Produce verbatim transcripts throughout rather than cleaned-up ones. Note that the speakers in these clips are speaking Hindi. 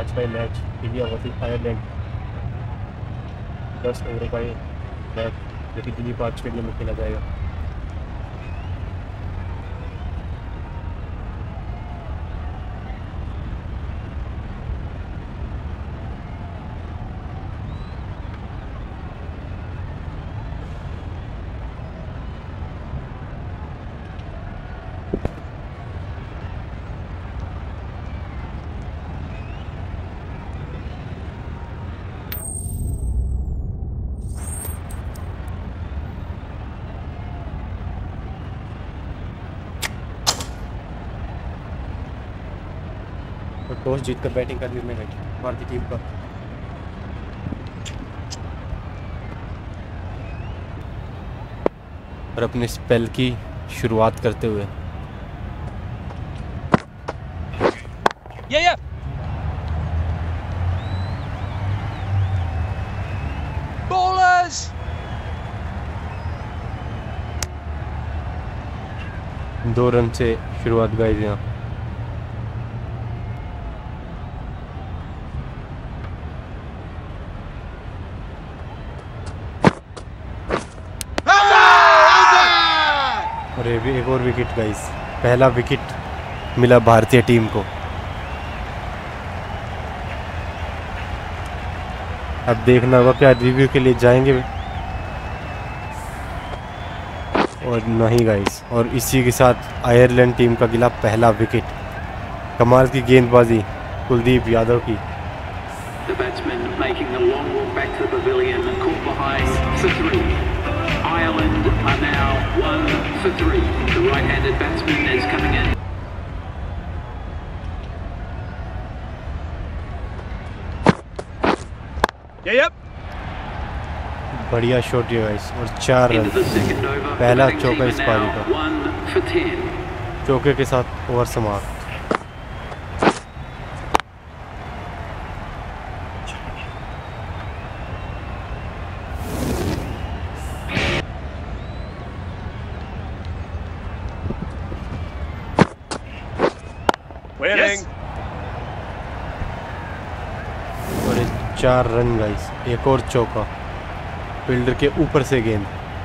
आज का मैच इंडिया वर्सेस आयरलैंड दस ओवर का ये मैच जो कि दिल्ली पार्क स्टेडियम में खेला जाएगा। तो टॉस जीतकर बैटिंग का निर्णय है भारतीय टीम का। और अपने स्पेल की शुरुआत करते हुए Yeah, yeah. Ballers. दो रन से शुरुआत गाइस यहाँ। और ये भी एक और विकेट गाइस, पहला विकेट मिला भारतीय टीम को। अब देखना होगा क्या रिव्यू के लिए जाएंगे और नहीं गाइस। और इसी के साथ आयरलैंड टीम का गिला पहला विकेट। कमाल की गेंदबाजी कुलदीप यादव की। The batsman making the long walk back to the pavilion and caught behind for three. Ireland are now one for three. The right-handed batsman is coming in. Yeah, yep. बढ़िया शॉट दिया गाइस और चार run. Into the second over. पहला The batting चौका team इस are पारी now का। one for ten. चौके के साथ ओवर समाप्त। Winning. और एक चार रन गाइस, एक और चौका फील्डर के ऊपर से गेंद।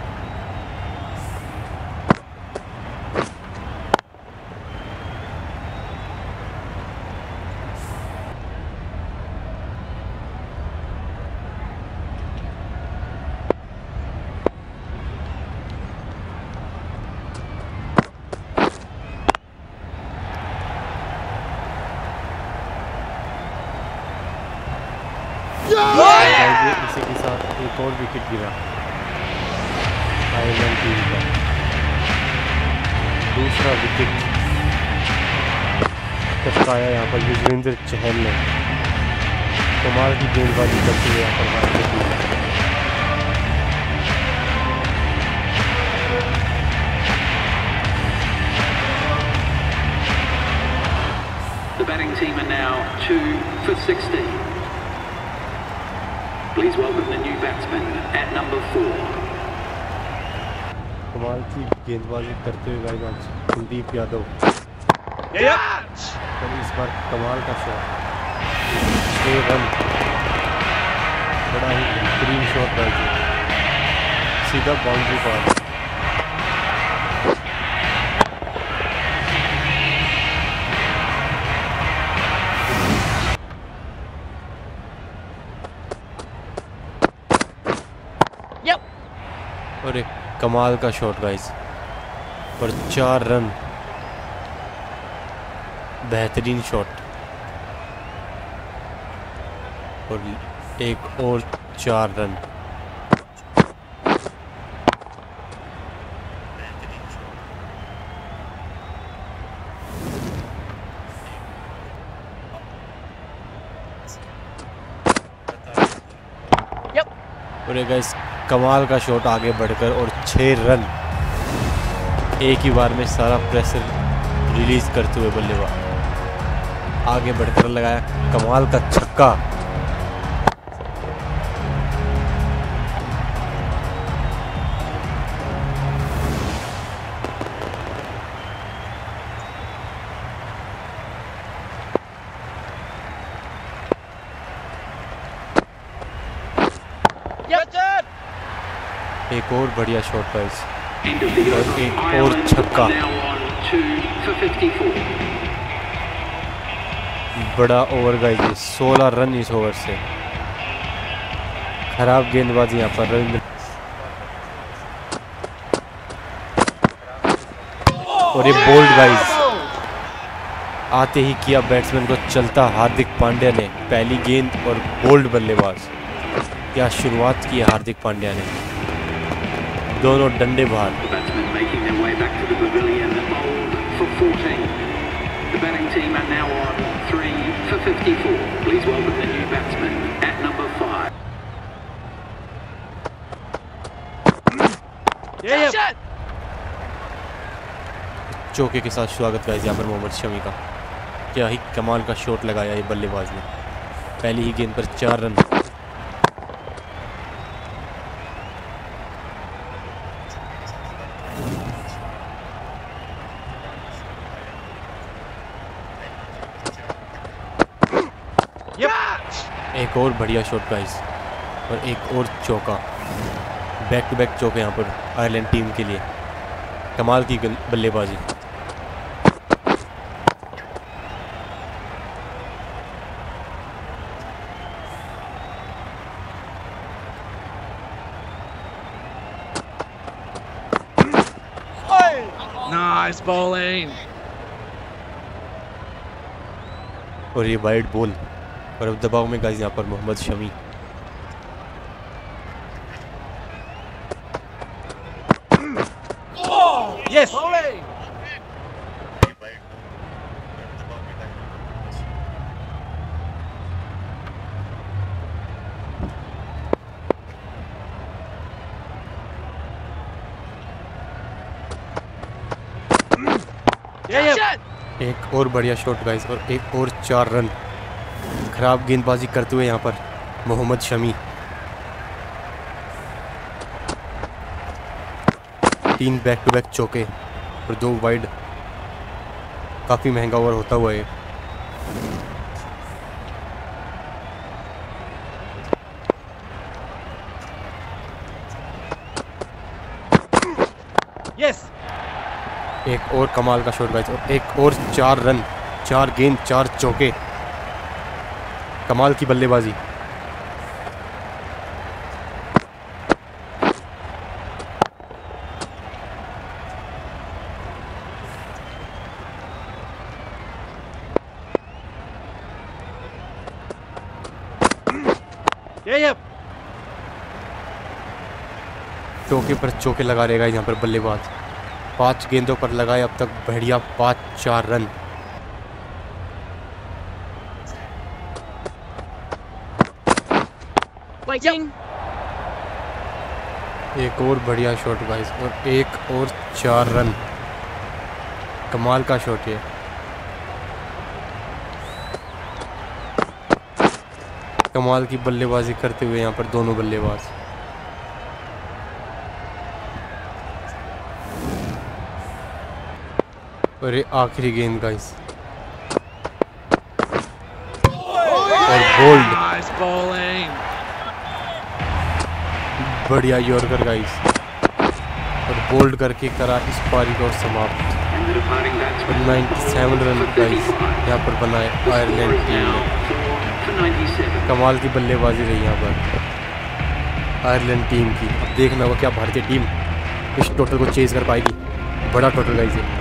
गाइस, इसी के साथ एक और विकेट गिरा आयरलैंड टीम का। दूसरा विकेट टपकाया यहाँ पर युजवेंद्र चहल ने। कमाल की गेंदबाजी करती है यहाँ पर भारतीय team. The batting team are now two for sixteen. Please welcome the new batsman at number four. कमाल की गेंदबाजी करते हुए गाइस आज कुलदीप यादव। Yeah, yep. और इस बार कमाल का शॉट, छह रन। बड़ा ही बेहतरीन शॉट गाइस, सीधा बाउंड्री पार। और एक कमाल का शॉट गाइस और चार रन। बेहतरीन शॉट और एक और चार रन। और एक गाइस कमाल का शॉट आगे बढ़कर और छह रन। एक ही बार में सारा प्रेशर रिलीज करते हुए बल्लेबाज आगे बढ़कर लगाया कमाल का छक्का। एक और बढ़िया shot guys End of the और over. एक और Ireland छक्का। are now on two for fifty-four. बड़ा ओवर गाइस, ये सोलह रन इस ओवर से। खराब गेंदबाजी यहाँ पर रविंद्र और ये बोल्ड गाइस आते ही किया बैट्समैन को चलता हार्दिक पांड्या ने पहली गेंद और बोल्ड बल्लेबाज। क्या शुरुआत की है हार्दिक पांड्या ने, दोनों डंडे बाहर। The batsmen making their way back to the pavilion, bowled for fourteen. The batting team are now on three for fifty-four. Please welcome the new batsman at number five. Yeah, yeah. चौके के साथ स्वागत गाइस यहाँ पर मोहम्मद शमी का। क्या ही कमाल का शॉट लगाया ये बल्लेबाज ने, पहली ही गेंद पर चार रन। एक और बढ़िया शॉट गाइस और एक और चौका, बैक टू बैक चौके यहाँ पर आयरलैंड टीम के लिए। कमाल की बल्लेबाजी। Nice bowling. और ये वाइड बॉल और अब दबाव में गाइस यहाँ पर Mohammed Shami. Yes. Bowling. Yeah, yeah. एक और बढ़िया शॉट गाइस और एक और चार रन। खराब गेंदबाजी करते हुए यहाँ पर मोहम्मद शमी। तीन बैक टू बैक चौके और दो वाइड। काफ़ी महंगा ओवर होता हुआ है। Yes. एक और कमाल का शॉट गाइस और एक और चार रन। चार गेंद चार चौके, कमाल की बल्लेबाजी। Yeah, yeah. चौके पर चौके लगा रहेगा यहाँ पर बल्लेबाज। पांच गेंदों पर लगाए अब तक बढ़िया पाँच चार रन। Waiting. एक और बढ़िया शॉट गाइस और एक और चार रन। कमाल का शॉट है। कमाल की बल्लेबाजी करते हुए यहाँ पर दोनों बल्लेबाज। और ये आखिरी गेंद गाइस और बोल्ड। Nice bowling. बढ़िया यॉर्कर गाइस और बोल्ड करके करा इस पारी को समाप्त। And the departing batsman सत्तानवे रन गाइस यहाँ पर बनाए आयरलैंड टीम now ने। four for ninety-seven. कमाल की बल्लेबाजी रही यहाँ पर आयरलैंड टीम की। अब देखना होगा क्या भारतीय टीम इस टोटल को चेज कर पाएगी। बड़ा टोटल गाइस है।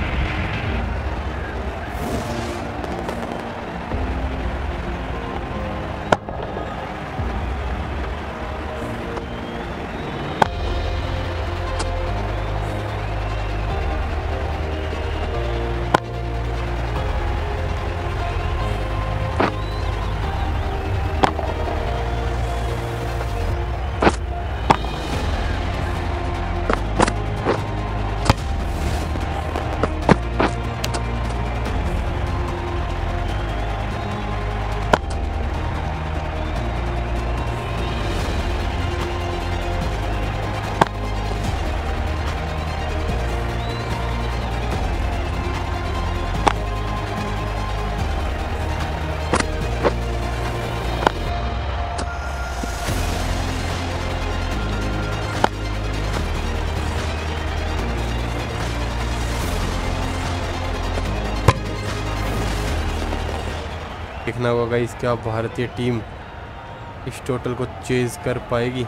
देखना होगा इस क्या भारतीय टीम इस टोटल को चेज कर पाएगी।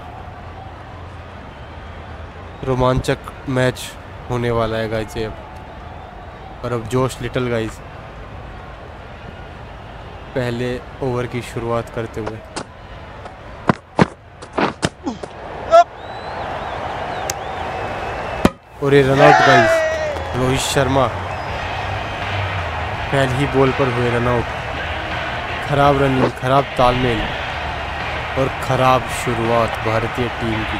रोमांचक मैच होने वाला है गाइस ये अब। और अब जोश लिटल गाइस पहले ओवर की शुरुआत करते हुए। और ये run out guys, Rohit Sharma पहली ही बॉल पर हुए रन आउट। खराब रनिंग, खराब तालमेल और खराब शुरुआत भारतीय टीम की।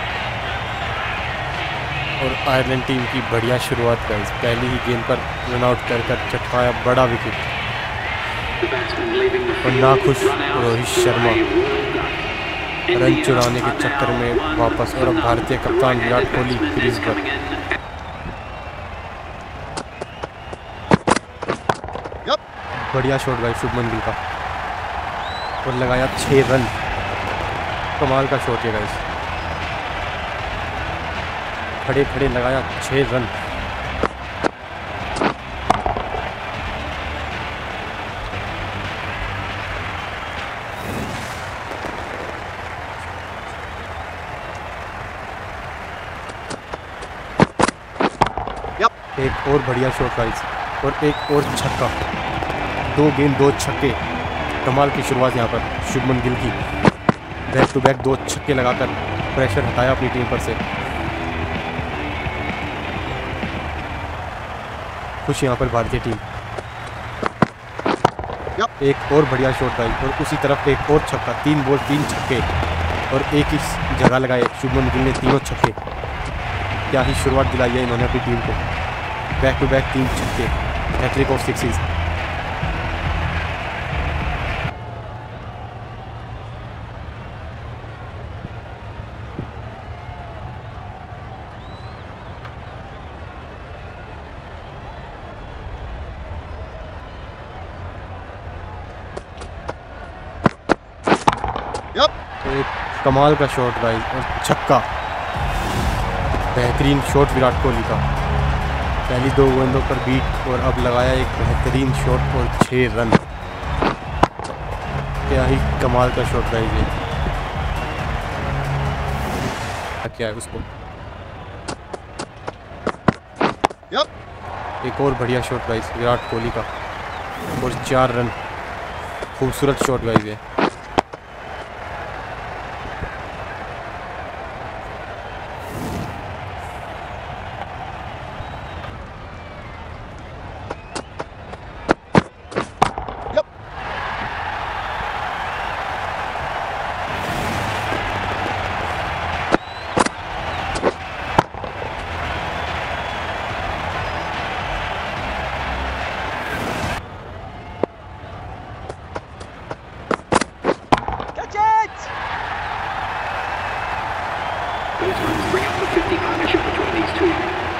और आयरलैंड टीम की बढ़िया शुरुआत गाइस, पहली ही गेंद पर रन आउट कर कर चटकाया बड़ा विकेट। और नाखुश रोहित शर्मा रन चुराने के चक्कर में वापस। और अब भारतीय कप्तान विराट कोहली क्रीज पर। बढ़िया शॉट गाइस शुभमन गिल का और लगाया छह रन। कमाल का शॉट है गाइस, खड़े खड़े लगाया छह रन। एक और बढ़िया शॉट गाइस और एक और छक्का। दो गेंद दो छक्के, कमाल की शुरुआत यहाँ पर शुभमन गिल की। बैक टू बैक दो छक्के लगाकर प्रेशर हटाया अपनी टीम पर से। खुश यहाँ पर भारतीय टीम। एक और बढ़िया शॉट गाइस और उसी तरफ एक और छक्का। तीन बॉल तीन छक्के और एक ही जगह लगाए शुभमन गिल ने तीनों छक्के। क्या ही शुरुआत दिलाई है इन्होंने अपनी टीम को। बैक टू बैक तीन छक्के, हैट्रिक ऑफ सिक्सेस। एक कमाल का शॉट गाइस और छक्का। बेहतरीन शॉट विराट कोहली का, पहली दो गेंदों पर बीट और अब लगाया एक बेहतरीन शॉट और छह रन। क्या ही कमाल का शॉट गाइस ये। क्या है उसको। एक और बढ़िया शॉट गाइस विराट कोहली का और चार रन। खूबसूरत शॉट गाइस ये। Bring up the fifty partnership between these two.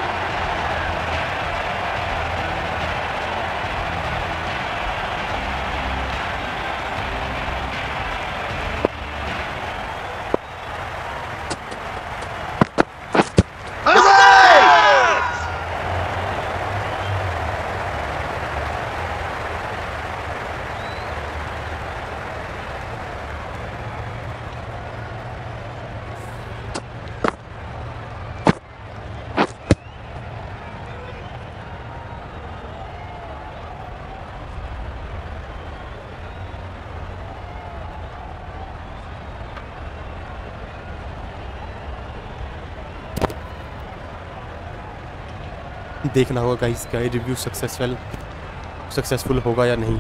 देखना होगा गाइस क्या ये रिव्यू सक्सेसफुल सक्सेसफुल होगा या नहीं।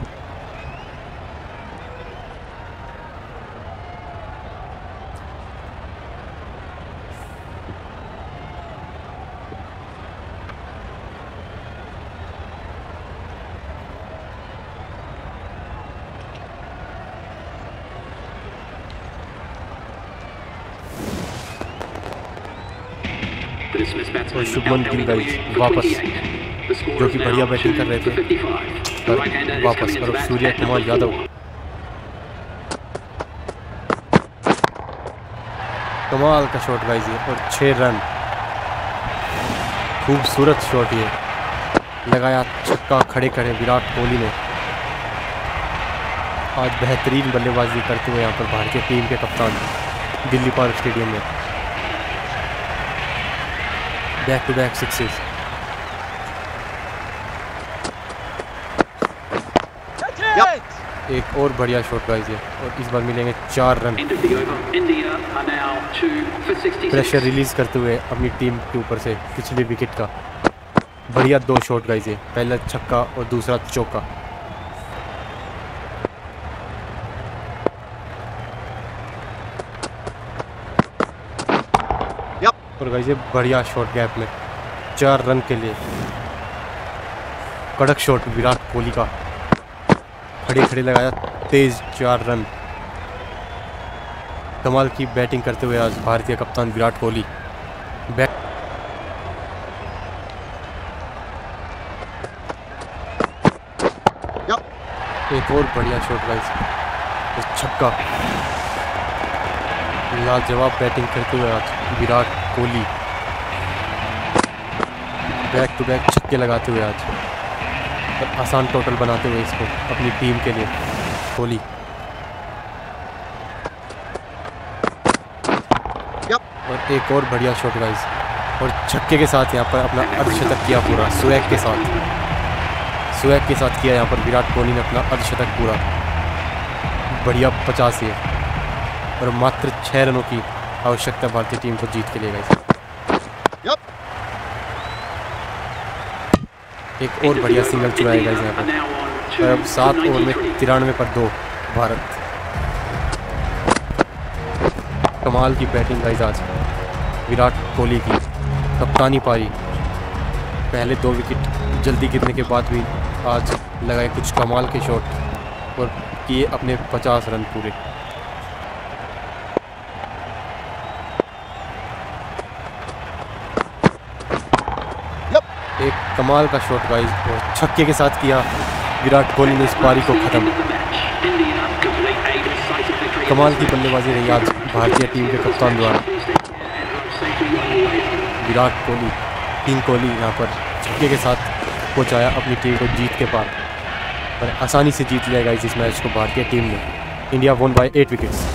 और शुभमन गिल गाइस वापस, जो कि बढ़िया बैटिंग कर रहे थे, पर वापस। और सूर्य कुमार यादव कमाल का शॉट गाइस ये और छह रन। खूबसूरत शॉट ये, लगाया छक्का खड़े खड़े विराट कोहली ने। आज बेहतरीन बल्लेबाजी करते हुए यहाँ पर भारतीय टीम के कप्तान दिल्ली पार्क स्टेडियम में बैक टू बैक सिक्सेस। एक और बढ़िया शॉट गाइस है और इस बार मिलेंगे चार रन। प्रेशर रिलीज करते हुए अपनी टीम के ऊपर से पिछले विकेट का बढ़िया दो शॉट गाइस है, पहला छक्का और दूसरा चौका। और गाइस बढ़िया शॉट गैप में चार रन के लिए कड़क शॉट विराट कोहली का, खड़े खड़े लगाया तेज चार रन। कमाल की बैटिंग करते हुए आज भारतीय कप्तान विराट कोहली। बैट एक और बढ़िया शॉट गाइस, छक्का। लाजवाब बैटिंग करते हुए आज Virat Kohli, back to back छक्के लगाते हुए आज और आसान टोटल बनाते हुए इसको अपनी टीम के लिए कोहली। और एक और बढ़िया शॉट गाइस और छक्के के साथ यहाँ पर अपना अर्धशतक किया पूरा, स्वैग के साथ स्वैग के साथ किया यहाँ पर विराट कोहली ने अपना अर्धशतक पूरा। बढ़िया पचास है और मात्र छः रनों की आवश्यकता भारतीय टीम को जीत के लिए गाइस। एक और बढ़िया सिंगल चुराया गाइस यहाँ पर और अब सात ओवर में तिरानवे पर दो भारत। कमाल की बैटिंग गाइस आज विराट कोहली की, कप्तानी पारी। पहले दो विकेट जल्दी गिरने के बाद भी आज लगाए कुछ कमाल के शॉट और किए अपने पचास रन पूरे। एक कमाल का शॉट गाइस और छक्के के साथ किया विराट कोहली ने इस पारी को ख़त्म। कमाल की बल्लेबाजी रही आज भारतीय टीम के कप्तान द्वारा। विराट कोहली, किंग कोहली यहाँ पर छक्के के साथ पहुँचाया अपनी टीम को जीत के पार और आसानी से जीत लिया गाइस इस मैच को भारतीय टीम ने। India one by eight wickets.